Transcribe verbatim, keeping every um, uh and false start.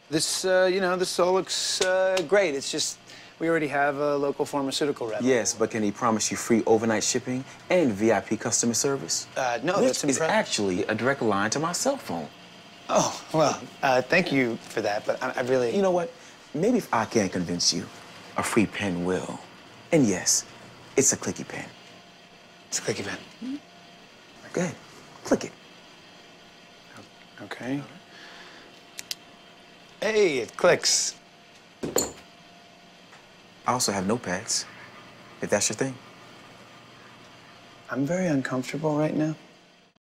This, uh, you know, this all looks uh, great. It's just we already have a local pharmaceutical rep. Yes, but can he promise you free overnight shipping and V I P customer service? Uh, no, Which that's is impressive. actually a direct line to my cell phone. Oh, well, uh, thank you for that, but I, I really... You know what? Maybe if I can't convince you, a free pen will. And yes, it's a clicky pen. It's a clicky pen. Go ahead, click it. Okay. Hey, it clicks. I also have notepads, if that's your thing. I'm very uncomfortable right now.